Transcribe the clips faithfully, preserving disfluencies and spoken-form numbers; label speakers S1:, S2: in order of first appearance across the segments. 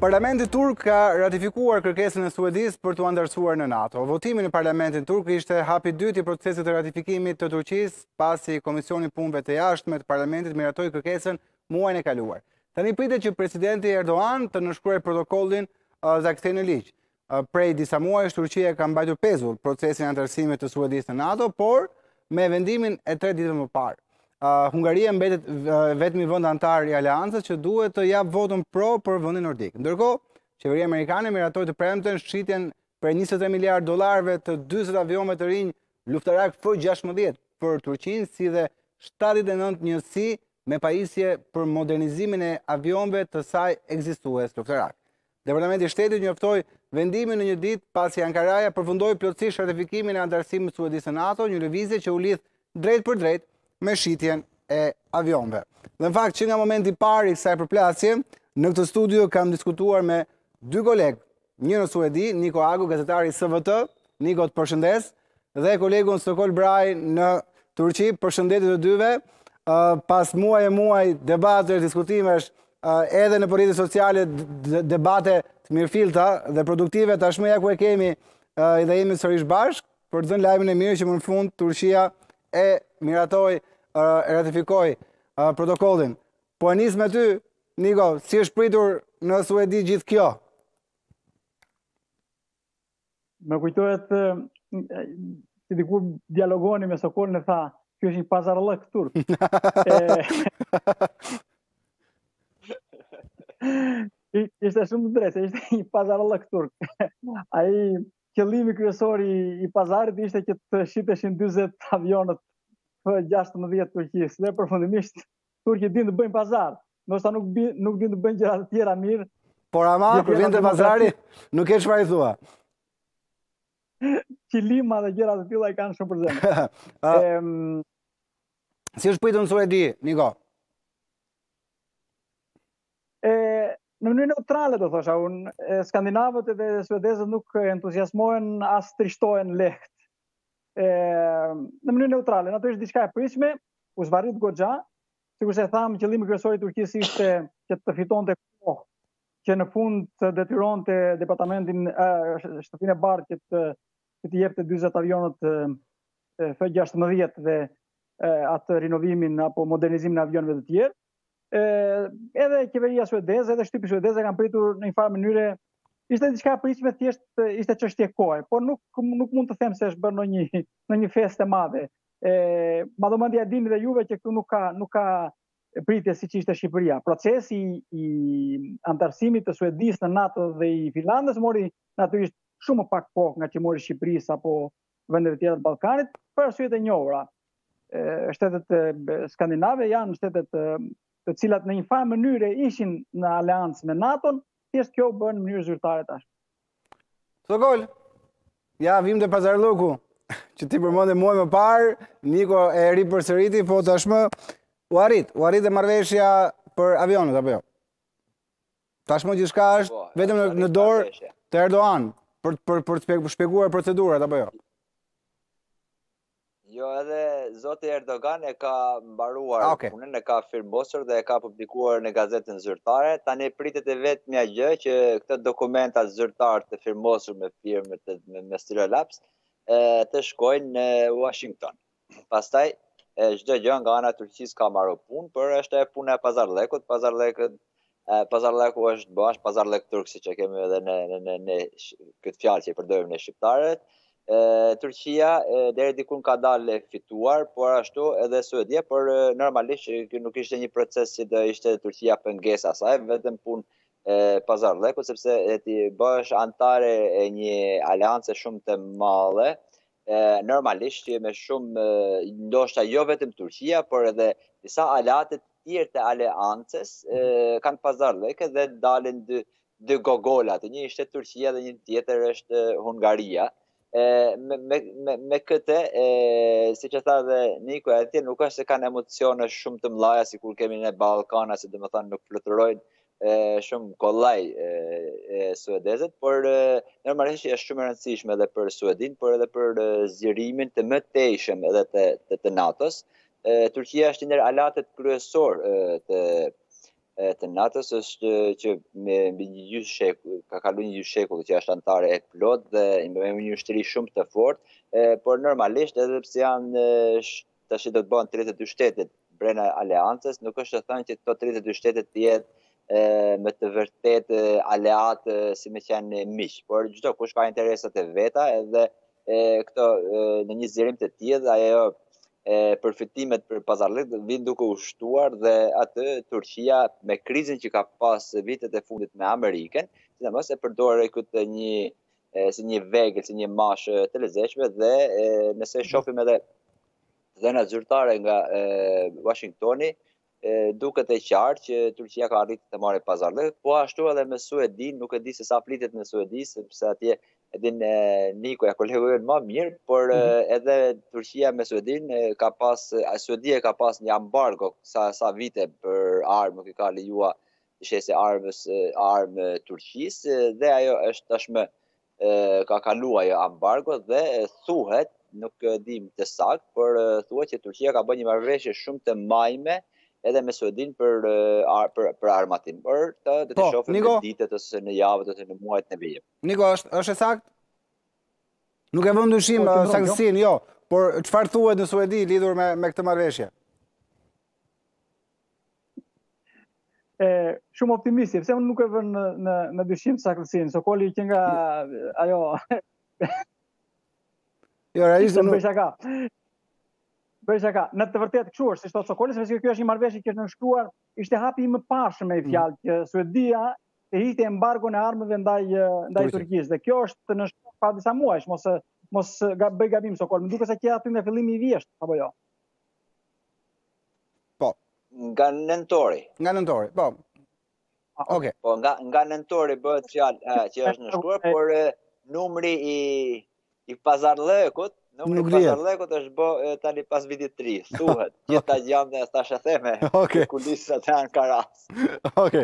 S1: Parlamenti turk ka ratifikuar kërkesën e Suedisë për t'u anëtarësuar në NATO. Votimi në Parlamentin turk ishte hapi i dytë i procesit të ratifikimit të Turqisë pasi Komisioni Punëve të Jashtme të Parlamentit miratoi kërkesën muajin e kaluar. Tani pritet që presidenti Erdogan të nënshkruajë protokollin dhe kthejë në ligj. Prej disa muajsh Turqia ka mbajtur pezull procesin e anëtarësimit të Suedisë në NATO, por me vendimin e tre ditë më parë. Uh, Hungaria mbetet uh, vetëmi vend antar i aleancës që duhet të jap votën pro për vendin nordik. Ndërkohë, qeveria amerikane miratoi të premten shitjen për njëzet e tre miliardë dollarëve të dyzet avionëve të rinj luftarak F gjashtëmbëdhjetë për Turqinë, si dhe shtatëdhjetë e nëntë njësi me pajisje për modernizimin e avionëve të saj ekzistues luftarak. Departamenti i Shtetit njoftoi vendimin në një ditë pasi Ankaraja përfundoi plotësisht ratifikimin e anëtarësimit të Suedisë në NATO, një lëvizje që u lidh drejt për drejt me shitjen e avionëve. Dhe në fakt që nga momenti i parë i kësaj përplasje, në këtë studio kam diskutuar me dy kolegë, një në Suedi, Niko Agu, gazetari S V T, Niko të përshëndes, dhe kolegun Sokol Braj në Turqi, përshëndetit të dyve, uh, pas muaj e muaj debatesh, diskutimesh, uh, edhe në rrjetet sociale debate të mirëfillta dhe produktive, tashmë ja ku e kemi uh, dhe jemi sërish bashkë për të dhënë lajmin e mirë që më në fund Turqia e miratoi e ratifikoj uh, protokollin. Po e nis me ty, Niko, si është pritur në Suedi gjithë kjo?
S2: Më kujtohet, si dikur dialogoni me Sokolin e tha, kjo është një pazarllëk turk. e, ishte shumë drejtë, ishte një pazarllëk turk. Ai qëllimi kryesor i, i pazarit ishte që të shiteshin dyzet avionët F gjashtëmbëdhjetë Turqisë, dhe përfundimisht Turqi din të bëjnë pazar, ndoshta nuk nuk din të bëjnë gjëra të tjera mirë.
S1: Por ama kur vjen te pazari, nuk e çfarë thua.
S2: Qilima dhe gjëra të tilla i kanë shumë për zemër. Ëm
S1: Si është pritur në Suedi, Niko?
S2: E në mënyrë neutrale do thosha unë, skandinavët dhe suedezët nuk entuziasmohen as trishtohen lehtë. E, në mënyrë neutrale, natyrisht diçka e pritshme, u zvarrit goxha, sikur se thamë, qëllimi kryesor i Turqisë ishte që të fitonte kohë, që në fund të detyronte departamentin shtëpinë e bardhë që të që të jepte dyzet avionët F gjashtëmbëdhjetë dhe e, atë rinovimin apo modernizimin e avionëve të tjerë. E, edhe qeveria suedeze, edhe shtypi suedeze kanë pritur në një farë mënyre. Ishte diçka e pritshme, thjesht ishte çështje kohe, por nuk nuk mund të them se është bërë në një në një festë e madhe. E, madhomendja e dini dhe juve që këtu nuk ka nuk ka pritje siç ishte Shqipëria. Procesi i anëtarësimit të Suedisë në NATO dhe i Finlandës mori natyrisht shumë pak kohë nga që mori Shqipërisë apo vendet e tjera të Ballkanit, për arsyet e njohura. E, shtetet skandinave janë shtetet të cilat në një farë mënyrë ishin në aleancë me NATO-n. Thjesht kjo bën në mënyrë zyrtare tash.
S1: Sokol, ja vim te pazarlloku, që ti përmendë muaj më parë, Niko e ri përsëriti, po tashmë u arrit, u arrit e marrëveshja për avionët apo jo? Tashmë gjithçka është vetëm në, në dorë të Erdogan për për për të shpjeguar procedurat apo jo?
S3: Jo, edhe zoti Erdogan e ka mbaruar
S1: ah, okay.
S3: punën, e ka firmosur dhe e ka publikuar në gazetën zyrtare. Tani pritet e vetmja gjë që këtë dokumenta zyrtar të firmosur me firmën me, me Stylolaps të shkojnë në Washington. Pastaj çdo gjë nga ana e Turqisë ka marrë punë, por është e puna e pazarllëkut, pazarllëkut pazarllëku është bash pazarllëk turk, siç e kemi edhe në në në, në këtë fjalë që e përdorim ne shqiptarët. E, Turqia e, deri diku ka dalë fituar, por ashtu edhe Suedia, por e, normalisht kjo nuk ishte një proces që do ishte Turqia pengesa e saj, vetëm punë pazarllëku, sepse e ti bësh antare e një aleance shumë të madhe, e, normalisht që me shumë, e, ndoshta jo vetëm Turqia, por edhe disa aleate të tjerë të aleancës e, kanë pazarllëke dhe dalin dy, dy gogolat, një ishte Turqia dhe një tjetër është Hungaria. E, me, me, me, me këtë, e, si që tha dhe Niko, atje nuk është se kanë emocione shumë të mëdha si kur kemi në Ballkana, si dhe më thënë nuk fluturojnë shumë kollaj e, e, suedezët, por e, normalisht është shumë e rëndësishme edhe për Suedin, por edhe për e, zgjerimin të mëtejshëm edhe të, të, të NATO-s. Turqia është një aleatet kryesor e, të të NATO-s është që me mbi një gjysmë shekull, ka kaluar një gjysmë shekull që është anëtare e plot dhe me një ushtri shumë të fortë, por normalisht edhe pse janë tash do të bëhen tridhjetë e dy shtetet brenda aleancës, nuk është të thënë që këto tridhjetë e dy shtetet të jetë me të vërtet aleatë si me qenë miq, por çdo kush ka interesat e veta edhe këto në një zgjerim të tillë ajo përfitimet për pazarllik vijnë duke u shtuar dhe atë Turqia me krizën që ka pas vitet e fundit me Amerikën, sidomos e përdor këtë një si një vegël, si një mashë të lezetshme dhe nëse shohim edhe dhënat zyrtare nga Washingtoni, duket e qartë që Turqia ka arritur të marrë pazarllik, po ashtu edhe me Suedin, nuk e di se sa flitet në Suedi, sepse atje edin Niko ja kolegu më më mirë, por edhe Turqia me Suedin ka pas, Suedia ka pas një ambargo sa sa vite për armë që ka lejuar të shesë armës armë Turqisë dhe ajo është tashmë ka kaluar ajo ambargo dhe thuhet, nuk dim të saktë, por thuhet që Turqia ka bërë një marrëveshje shumë të majme edhe me Suedin për për për armatim. Por të do të shohim në ditët ose në javët ose në muajt në vijim.
S1: Niko, është është e saktë? Nuk e vëm dyshim saktësinë, jo, por çfarë thuhet në Suedi lidhur me me këtë marrëveshje?
S2: E shumë optimistë, pse unë nuk e vën në në në dyshim saktësinë, Sokoli që nga ajo
S1: Jo, realisht
S2: nuk bëj shaka. Bëj shaka. Në të vërtetë kështu është, si thot Sokoli, sepse kjo është një marrëveshje që është nënshkruar, ishte hapi i mëparshëm me fjalë që Suedia e hiqte embargon e armëve ndaj ndaj Turqisë. Dhe kjo është nënshkruar pa disa muajsh, mos mos bëj gabim Sokol. Më duket se që aty nga fillimi i vjesht, apo jo?
S1: Po.
S3: Nga nëntori.
S1: Nga nëntori, po. Okej.
S3: Po nga nga nëntori bëhet fjalë që është nënshkruar, por numri i i pazarllëkut
S1: Nuk
S3: Numri pazarllëkut është bë tani pas vitit të ri, thuhet. Gjithta gjëra e tash e theme.
S1: Okej.
S3: Kulisat e Ankaras.
S1: Okej.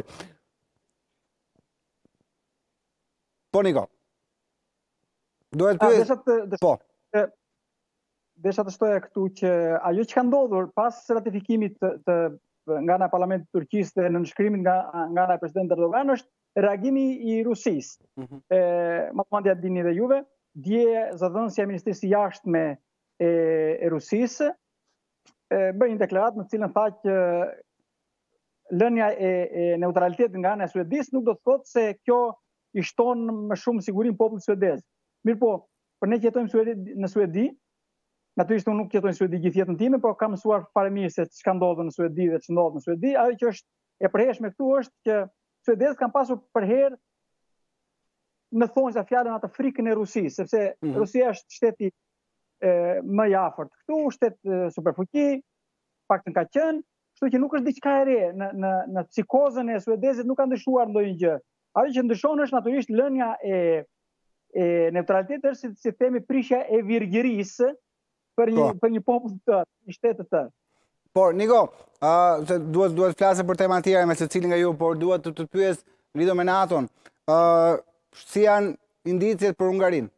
S1: Po Niko. Duhet pyet. Po.
S2: Desha të shtoja këtu që ajo që ka ndodhur pas ratifikimit të, të nga ana e Parlamentit të Turqisë dhe në nënshkrimin nga nga ana e Presidentit Erdogan është reagimi i Rusisë. Ëh, mm -hmm. Matmandja dini dhe juve, dje zëdhënësja e Ministrisë Jashtme e, e Rusisë bëri një deklaratë në cilën tha që lënia e, e neutralitetit nga ana e Suedisë nuk do të thotë se kjo i shton më shumë sigurinë popullit suedez. Mirë po, për ne që jetojmë në Suedi, natyrisht unë nuk jetoj në Suedi gjithë jetën time, por kam mësuar fare mirë se çka ndodh në Suedi dhe ç'ndodh në Suedi. Ajo që është e përhershme këtu është që suedezët kanë pasur për herë në thonjza fjalën atë frikën e Rusisë, sepse mm -hmm. Rusia është shteti e, më i afërt këtu, shtet e, superfuqi, paktën ka qenë, kështu që nuk është diçka e re në në në psikozën e suedezëve nuk ka ndryshuar ndonjë gjë. Ajo që ndryshon është natyrisht lënia e e neutralitetit është si, si themi prishja e virgjërisë për një po. për një popull të tërë, një shtet të tërë.
S1: Por Niko, uh, se duhet duhet flasë për tema tjera me secilin nga ju, por duhet të të pyes lidhur me NATO-n. Ë uh, si janë indicjet për Hungarinë?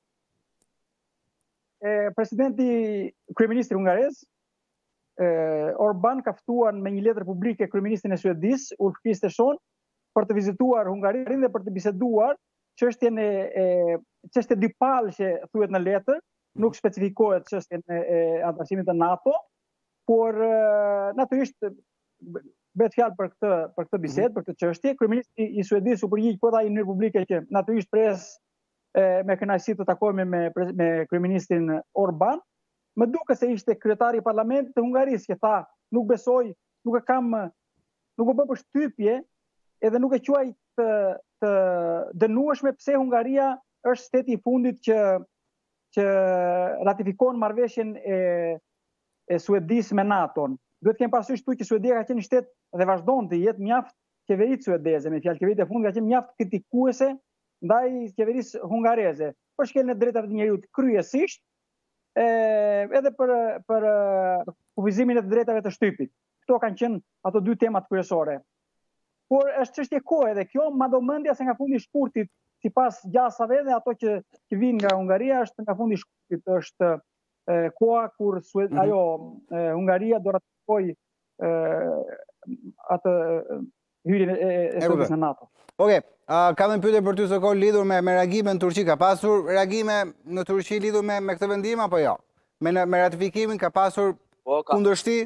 S2: E, presidenti, kryeministri hungarez, e, Orban ka ftuar me një letër publike kryeministrin e Suedisë, Ulf Kristersson, për të vizituar Hungarinë dhe për të biseduar çështjen e, e çështje dypallëshe thuhet në letër, nuk specifikohet çështjen e, e antarësimit të NATO, por natyrisht bëhet fjalë për këtë për këtë bisedë, për këtë çështje. Kryeministri i Suedisë u përgjigj po dha në publike që natyrisht pres e, me kënaqësi të takohemi me me kryeministrin Orban. Më duket se ishte kryetari i parlamentit të Hungarisë që tha, nuk besoj, nuk e kam nuk u bë përshtypje edhe nuk e quaj të të dënueshme pse Hungaria është shteti i fundit që që ratifikon marrëveshjen e e Suedisë me NATO-n. Duhet të kemi parasysh këtu që Suedia ka qenë shtet dhe vazhdon të jetë mjaft qeveritë suedeze, me fjalë qeveritë e fundit ka qenë mjaft kritikuese ndaj qeverisë hungareze, për shkeljen e drejtave të njerëzit kryesisht, e, edhe për për kufizimin e të drejtave të shtypit. Këto kanë qenë ato dy temat kryesore. Por është çështje kohe dhe kjo madomendja se nga fundi i shkurtit, sipas gjasave dhe ato që, që vinë nga Hungaria është nga fundi i shkurtit, është e, koha kur Sued, mm -hmm. ajo e, Hungaria do ratifikoj atë hyrjen e Suedisë në NATO.
S1: Oke, kam një pyetje për ty Sokol lidhur me reagime në Turqi. Ka pasur reagime në Turqi lidhur me këtë vendim apo jo? Me ratifikimin ka pasur kundërshti?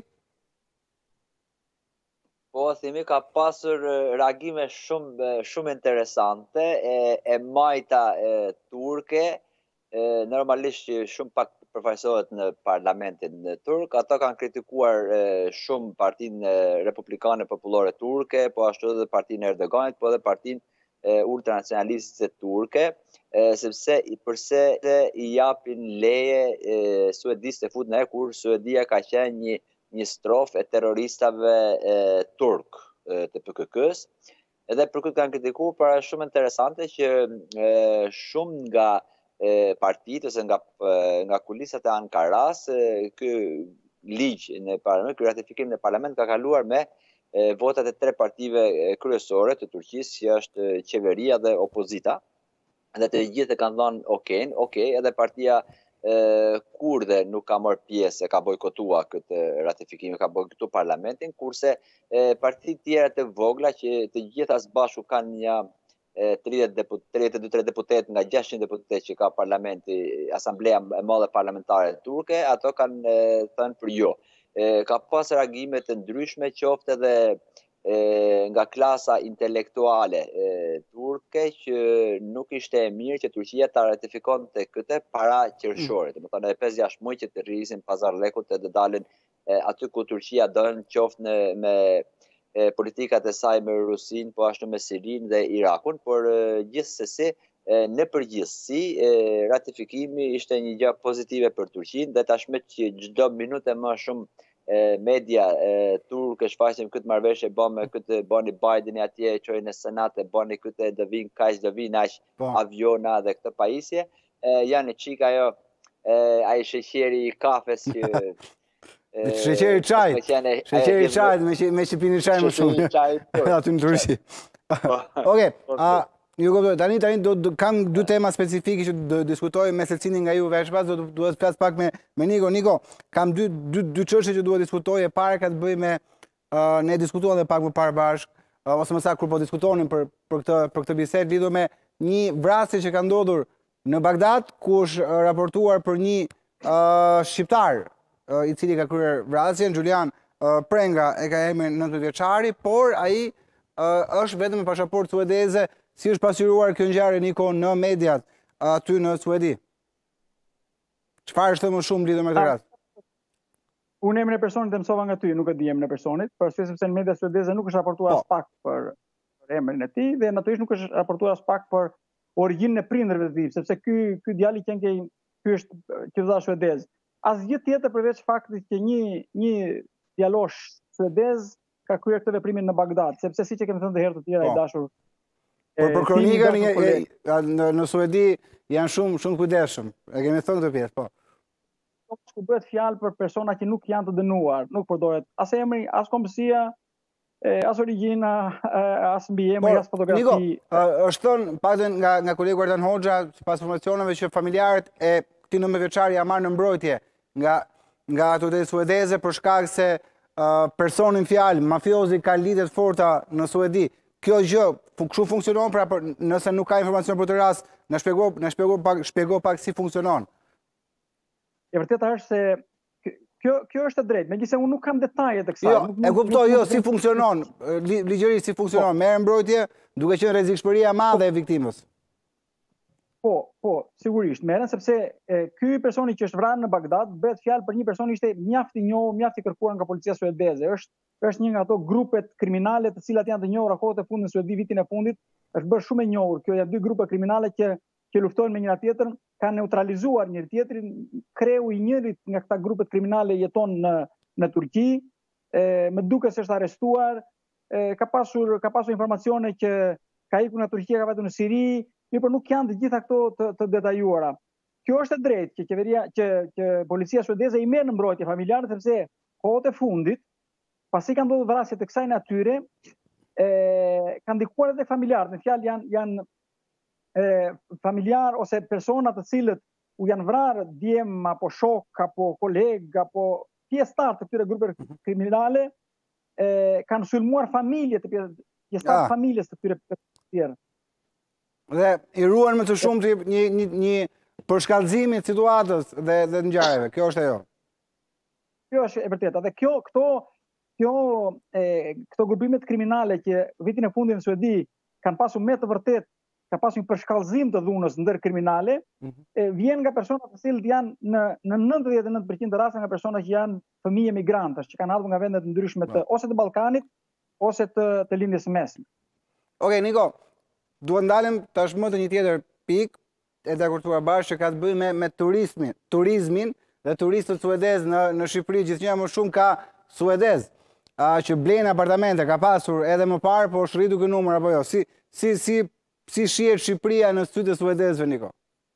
S3: Po, themi ka pasur reagime shumë shumë interesante e majta turke, normalisht që shumë pak përfaqësohet në parlamentin turk. Ato kanë kritikuar shumë partinë republikane popullore turke, po ashtu edhe partinë Erdoganit, po edhe partinë ultranacionaliste turke, sepse përse i japin leje suedisë të futën e kur Suedia ka qenë një një strof e terroristave turk të P K K-s. Edhe për këtë kanë kritikuar para shumë interesante që shumë nga partitë ose nga nga kulisat e Ankaras, ky ligj në parlament, ky ratifikim në parlament ka kaluar me votat e tre partive kryesore të Turqisë, që është qeveria dhe opozita. Dhe të gjithë kanë thënë okay, okay, edhe partia kurde nuk ka marrë pjesë, ka bojkotuar këtë ratifikim, ka bojkotuar parlamentin, kurse partitë tjera të vogla që të gjitha së bashku kanë një tridhjetë e tre deputet nga gjashtëqind deputet që ka parlamenti, Asambleja e Madhe Parlamentare turke, ato kanë thënë për jo. Ka pas reagime të ndryshme, qoftë edhe nga klasa intelektuale turke, që nuk ishte e mirë që Turqia ta ratifikonte këtë para qershore. Do të thonë edhe pesë gjashtë muaj që të rrisin pazarllekut të dalin aty ku Turqia don, qoftë në me politikat e saj me Rusin, po ashtu me Sirin dhe Irakun, por gjithsesi në përgjithësi ratifikimi ishte një gjë pozitive për Turqinë, dhe tashmë që çdo minutë më shumë media turke shfaqin këtë marrëveshje bën me këtë bani Bideni atje, çojnë në senat e bani këtë do vin kaq do vin aq aviona dhe këtë pajisje, janë çik ajo ai sheqeri i kafes që
S1: sheqeri çaj, sheqeri çaj me që me që pini çaj më shumë aty në Turqi. Okej, a ju kuptoj, tani tani do kam dy tema specifike që do diskutoj me secilin nga ju veç pas, do duhet të flas pak me me Niko. Niko, kam dy dy dy çështje që duhet diskutoj. E para ka të bëjë me ne diskutuam edhe pak më parë bashk, ose më saktë kur po diskutonin për për këtë për këtë bisedë lidhur me një vrasje që ka ndodhur në Bagdad, ku është raportuar për një shqiptar i cili ka kryer vrasjen, Julian Prenga e ka emrin nëntëdhjetë vjeçari, por ai është vetëm me pasaportë suedeze. Si është pasqyruar kjo ngjarje, Niko, në mediat aty në Suedi? Çfarë është më shumë lidhur me këtë rast?
S2: Unë emrin e personit e mësova nga ty, nuk e di emrin e personit, për arsye sepse në media suedeze nuk është raportuar as pak për emrin e tij, dhe natyrisht nuk është raportuar as pak për origjinën e prindërve të tij, sepse ky ky djali që ky ky është qytetar suedez. Asgjë tjetër përveç faktit që një një djalosh suedez ka kryer këtë veprimin në Bagdad, sepse siç e kemi thënë edhe herë të tjera i dashur.
S1: Por për kronikën në Suedi janë shumë shumë kujdesshëm. E kemi thënë këtë pjesë, po.
S2: Ku bëhet fjalë për persona që nuk janë të dënuar, nuk përdoret as emri, as kombësia, as origjina, as mbiemri, as fotografi.
S1: Niko, është thënë paktën nga nga kolegu Artan Hoxha, sipas informacioneve, që familjarët e këtij nëntëdhjetë vjeçari ja marrën në mbrojtje nga nga autoriteti suedeze për shkak se personin fjalë mafiozi ka lidhje të forta në Suedi. Kjo gjë kështu funksionon, pra nëse nuk ka informacion për të rast, na shpjego na shpjego pak shpjego pak si funksionon.
S2: E vërteta është se kjo kjo është e drejtë, megjithëse unë nuk kam detajet të kësaj.
S1: Jo, e kuptoj, jo, si funksionon, ligjërisht si funksionon, merr mbrojtje duke qenë rrezikshmëria e madhe e viktimës.
S2: Po, po, sigurisht merren, sepse ky personi që është vrarë në Bagdad bëhet fjalë për një person që ishte mjaft i njohur, mjaft i kërkuar nga policia suedeze. Është është një nga ato grupet kriminale të cilat janë të njohura kohët e fundit në Suedi, vitin e fundit, është bërë shumë e njohur. Kjo janë dy grupe kriminale që që luftojnë me njëra tjetrën, kanë neutralizuar njëri tjetrin. Kreu i njërit nga këta grupet kriminale jeton në në Turqi, më duket se është arrestuar, ka pasur ka pasur informacione që ka ikur nga Turqia, ka vajtur në Siri, por nuk janë të gjitha këto të, të detajuara. Kjo është e drejtë që qeveria që që policia suedeze i merr në mbrojtje familjarët, sepse kohët e fundit, pasi kanë ndodhur vrasje të kësaj natyre, e kanë ndikuar edhe familjarët. Në fjalë janë janë e familjar ose persona të cilët u janë vrarë djem apo shok apo koleg apo pjesëtar të këtyre grupeve kriminale, e kanë sulmuar familje të pjesëtar familjes të këtyre tjerë.
S1: Dhe i ruan me të shumti një një një përshkallëzim i situatës dhe dhe ngjarjeve. Kjo është ajo.
S2: Kjo është e vërteta. Dhe kjo këto kjo e, këto grupimet kriminale që vitin e fundit në Suedi kanë pasur me të vërtet ka pasur një përshkallëzim të dhunës ndër kriminale,
S1: Mhm.
S2: e, vjen nga persona të cilët janë në në nëntëdhjetë e nëntë përqind të raste nga persona që janë fëmijë migrantësh, që kanë ardhur nga vende të ndryshme të ose të Ballkanit ose të, të lindjes së mesme.
S1: Okej, Niko, duhet ndalim tashmë të një tjetër pikë e dakurtuar bashkë që ka të bëjë me me turizmin, turizmin dhe turistët suedez në në Shqipëri gjithnjë më shumë ka suedez. A, që blejnë apartamente, ka pasur edhe më parë, po është rritur ky numër apo jo? Si si si si shihet Shqipëria në sytë e suedezëve, Niko?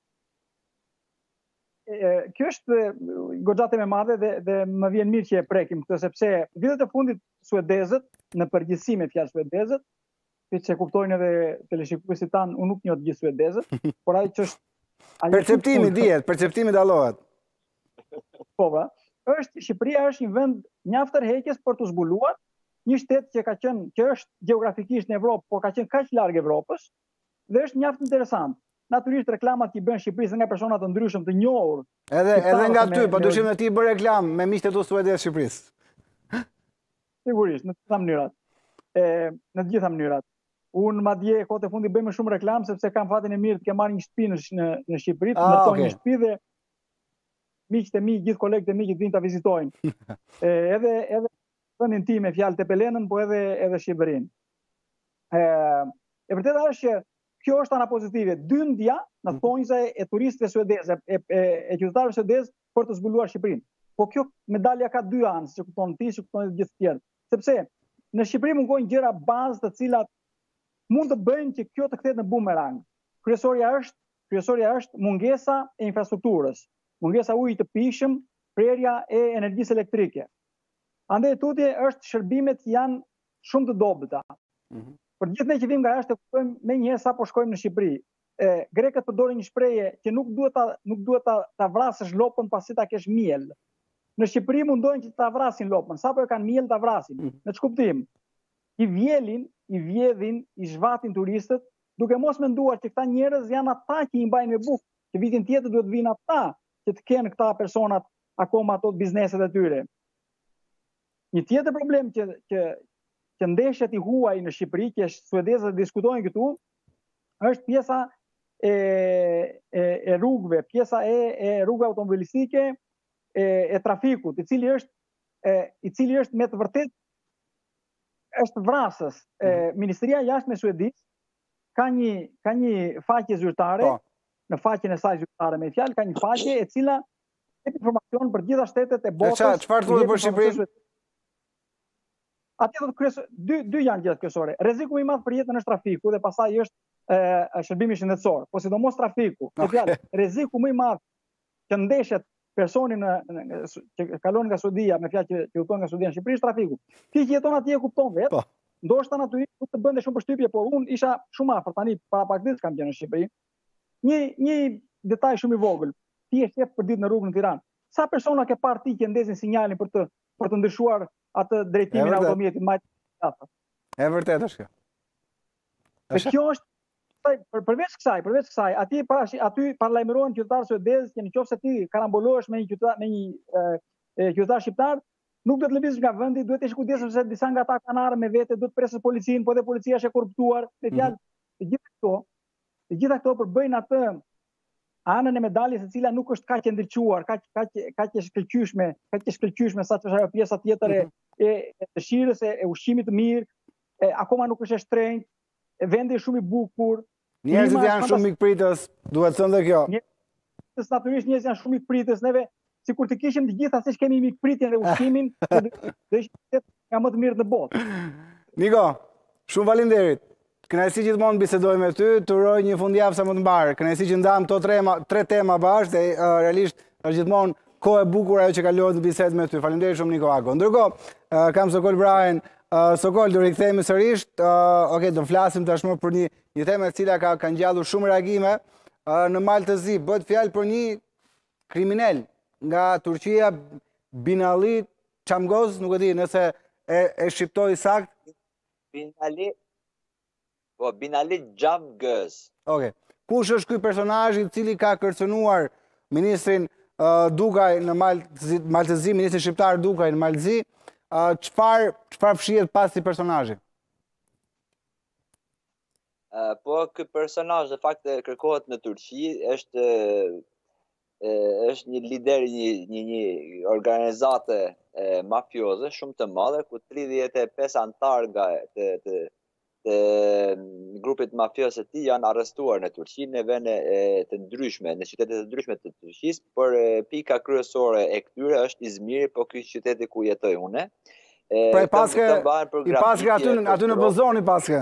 S2: E, kjo është goxha e madhe dhe, dhe më vjen mirë që e prekim këtë, sepse vitet e fundit suedezët, në përgjithësi me fjalë suedezët, siç e kuptojnë edhe teleshikuesit tanë, unë nuk njoh të gjithë suedezët, por ai që është ai
S1: Perceptimi dihet, perceptimi dallohet.
S2: Po, pra, është Shqipëria është një vend mjaft tërheqës për të zbuluar, një shtet që ka qenë që është gjeografikisht në Evropë, por ka qenë kaq larg Evropës, dhe është mjaft interesant. Natyrisht reklamat që i bën Shqipërisë nga persona të ndryshëm të njohur.
S1: Edhe edhe nga ty,
S2: me-
S1: po
S2: me-
S1: dyshim se ti bën reklam me miqtë tu suedez Shqipërisë.
S2: Sigurisht, në të gjitha mënyrat. E, në të gjitha mënyrat. Unë madje kohët e fundit bëj më shumë reklam sepse kam fatin e mirë të kem marrë një shtëpi në në, në Shqipëri, të
S1: Ah,
S2: ndërtoj
S1: okay.
S2: një shtëpi dhe miqtë e mi, gjithë kolegët e mi që të vinë ta vizitojnë. e, edhe edhe vendin tim me fjalë Tepelenën, po edhe edhe Shqipërinë. E, e vërteta është që kjo është ana pozitive. Dyndja në thonjza e turistëve suedezë, e, e, e qytetarëve suedezë për të zbuluar Shqipërinë. Po kjo medalja ka dy anë, që kupton ti, që kupton të gjithë tjerë. Sepse në Shqipëri mungojnë gjëra bazë të cilat mund të bëjnë që kjo të kthehet në bumerang. Kryesorja është, kryesorja është mungesa e infrastrukturës, mungesa ujit të pishëm, prerja e energjisë elektrike. Andaj tutje është shërbimet që janë shumë të dobëta.
S1: Mhm.
S2: Për gjithë ne që vim nga jashtë e kuptojmë me njëherë sa po shkojmë në Shqipëri. E, grekët përdorin një shprehje që nuk duhet ta nuk duhet ta, ta vrasësh lopën pasi ta kesh miell. Në Shqipëri mundojnë që ta vrasin lopën, sapo e kanë miell ta vrasin.
S1: Mhm.
S2: Në ç'kuptim? I vjelin, i vjedhin, i zhvatin turistët, duke mos menduar që këta njerëz janë ata që i mbajnë me bukë, që vitin tjetër duhet vinë ata që të kenë këta personat akoma ato bizneset e tyre. Një tjetër problem që që që ndeshjet i huaj në Shqipëri, që suedezët diskutojnë këtu, është pjesa e, e, e rrugëve, pjesa e, e rrugëve automobilistike, e, e trafikut, i cili është e, i cili është me të vërtet është vrasës. E, Ministria e Jashtme e Suedisë ka një ka një faqe zyrtare,
S1: Po.
S2: në faqen e saj zyrtare me fjalë, ka një faqe e cila jep informacion për gjitha shtetet e botës.
S1: qa- çfarë thotë
S2: jep
S1: për
S2: informacion
S1: Shqipërinë?
S2: suedez. Atje do të kryes dy dy janë gjërat kryesore. Rreziku më i madh për jetën është trafiku dhe pastaj është e, shërbimi shëndetësor, po sidomos trafiku. Me
S1: Okay.
S2: fjalë, rreziku më i madh që ndeshet personi në, në, në që kalon nga Suedia, me fjalë që që udhton nga Suedia në Shqipëri është trafiku. Ti që jeton atje e kupton vetë.
S1: Po.
S2: Ndoshta natyrisht nuk të bënte shumë përshtypje, por unë isha shumë afër tani para pak ditësh kam qenë në Shqipëri. Një një detaj shumë i vogël. Ti je shef për ditë në rrugën në Tiranë. Sa persona ke parë ti që ndesin sinjalin për të për të ndryshuar atë drejtimin
S1: E
S2: e
S1: vërtet.
S2: automjetit më atë.
S1: E vërtet është kjo.
S2: Dhe
S1: Është-
S2: kjo është për, për, përveç kësaj, përveç kësaj, aty para aty paralajmërohen qytetarë suedezë që nëse ti karambolohesh me një qytetar me një e, e, qytetar shqiptar, nuk duhet të lëvizësh nga vendi, duhet të jesh i kujdesshëm se disa nga ata kanë armë me vete, duhet të presësh policinë, po dhe policia është e korruptuar. Me fjalë, të gjitha këto, të gjitha këto përbëjnë atë anën e medaljes e cila nuk është kaq e ndriçuar, kaq kaq kaq e shkëlqyeshme, kaq e shkëlqyeshme sa ç'është ajo pjesa tjetër e e e dëshirës e, e ushqimit të mirë, e, akoma nuk është e shtrenjtë, e vendi është shumë i bukur.
S1: Njerëzit
S2: Klima
S1: janë
S2: është
S1: shumë mikpritës, duhet thënë dhe kjo.
S2: fantastike, natyrisht njerëzit janë shumë mikpritës, neve sikur të kishim të gjitha siç kemi mikpritjen dhe ushqimin, do do ishte nga më të mirë në botë.
S1: Niko, shumë faleminderit. Kënaqësi gjithmonë bisedoj me ty, të uroj një fundjavë sa më të mbarë. Kënaqësi që ndam këto tre, tre tema bashkë dhe uh, realisht është gjithmonë kohë e bukur ajo që kalohet në bisedë me ty. Faleminderit shumë Niko Ako. Ndërkohë, uh, kam Sokol Brahen. Uh, Sokol, do rikthehemi sërish. Uh, Okej, do flasim tashmë për një një temë e cila ka ka ngjallur shumë reagime uh, në Maltëzi. Bëhet fjalë për një kriminal nga Turqia, Binali Çamgoz, nuk e di nëse e, e shqiptoj sakt.
S3: Binali Po, Binali Xhamgöz.
S1: Oke. Kush është ky personazh i cili ka kërcënuar ministrin uh, Dukaj në Maltëzi, ministrin shqiptar Dukaj në Maltëzi? Çfarë uh, çfarë fshihet pas si personazhi?
S3: Uh, po, ky personazh në fakt kërkohet në Turqi, është është një lider një një, një organizate e, mafioze shumë të madhe ku tridhjetë e pesë antar nga të, të, të grupit mafios të tij janë arrestuar në Turqi në vende të ndryshme, në qytete të ndryshme të Turqisë, por pika kryesore e këtyre është Izmiri, po ky qyteti ku jetoj unë.
S1: Pra i paske i paske aty aty në Bozon i paske.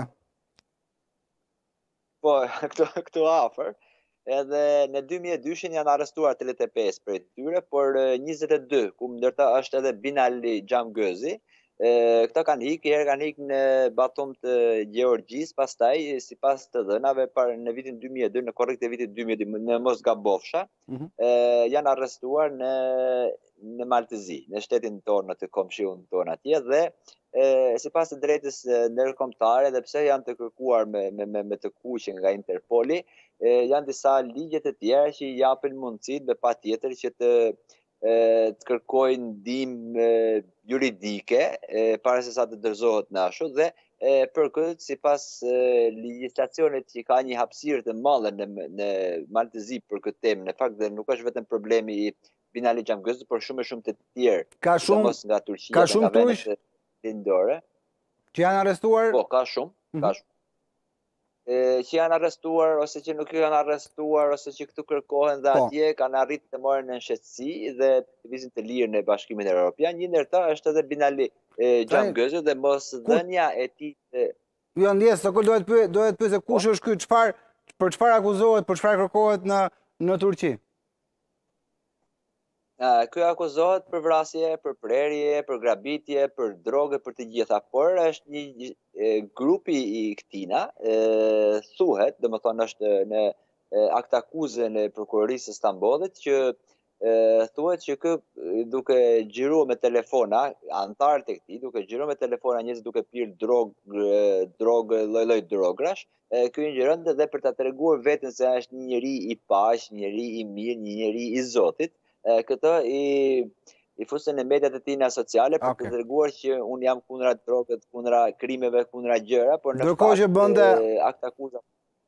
S3: Po, këtu këtu afër. Edhe në dy mijë e dy janë arrestuar tridhjetë e pesë prej tyre, por njëzet e dy, ku ndërta është edhe Binali Xhamgözi. Këta kanë hikë, herë kanë hikë në Batum të Gjeorgjisë, pastaj sipas të dhënave par në vitin dy mijë e dy, në korrekt e vitit dy mijë e dy, në mos gabofsha, mm -hmm. e, janë arrestuar në në Maltëzi, në shtetin tonë, në të komshiun tonë atje dhe e, sipas të drejtës ndërkombëtare, dhe pse janë të kërkuar me me me, me të kuqe nga Interpoli, e, janë disa ligje të tjera që i japin mundësitë patjetër që të të kërkojnë ndihmë juridike para se sa të dorëzohet në ashtu dhe e, për këtë sipas legjislacionit që ka një hapësirë të madhe në në Maltëzi për këtë temë, në fakt dhe nuk është vetëm problemi i Binali Xhamgözit, por shumë e shumë të tjerë.
S1: Ka shumë
S3: nga Turqia,
S1: ka shumë tush
S3: lindore
S1: që janë arrestuar.
S3: Po, ka shumë, mm -hmm. ka shumë. E, që janë arrestuar ose që nuk janë arrestuar ose që këtu kërkohen dhe po. Atje kanë arritur të marrin në shqetësi dhe të vizin të lirë në Bashkimin Evropian. Një ndër ta është edhe Binali Xhamgözi dhe mos dhënia e tij të...
S1: Jo, ndjes, sot duhet pyet, duhet pyet se kush është ky, çfarë për çfarë akuzohet, për çfarë kërkohet në në Turqi?
S3: Ky akuzohet për vrasje, për prerje, për grabitje, për drogë, për të gjitha, por është një e, grupi i këtina, e, thuhet, domethënë është në akt akuze në prokurorisë së Stambollit që e, thuhet që kë duke xhiruar me telefona, antarët e këtij, duke xhiruar me telefona njerëz duke pirë drogë, drogë, lloj-lloj drogrash, ky ngjiron dhe për ta treguar veten se është një njeri i paqë, një njeri i mirë, një njeri i Zotit. Këtë i, i fusën në mediat e tina sociale për okay. të treguar që unë jam kundra drogët, kundra krimeve, kundra gjëra, por në
S1: Dërko fakt bënde...
S3: akt akuza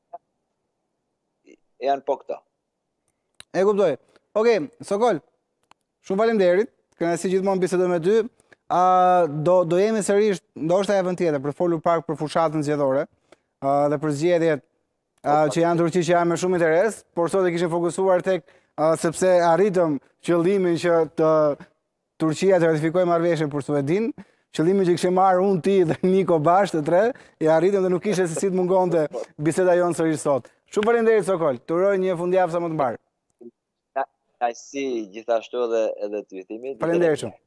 S3: janë po këto.
S1: E kuptoj. Okej, okay, Sokol, shumë faleminderit, kënaqësi gjithmonë bisedoj me ty. Uh, do, do jemi sërish, ndoshta javën tjetër, për folur pak për fushatën zgjedhore uh, dhe për zgjedhjet uh, që janë Turqi që janë me shumë interes, por sot e kishim fokusuar tek Uh, sepse arritëm qëllimin që të Turqia të ratifikoj marrëveshjen për Suedin, qëllimin që kishim marrë unë, ti dhe Niko bashkë të tre, e arritëm dhe nuk ishte se si të mungonte biseda jonë sërish sot. Shumë faleminderit Sokol, të uroj një fundjavë sa më të mbarë.
S3: Ai si gjithashtu edhe edhe ty Timi.
S1: Faleminderit shumë.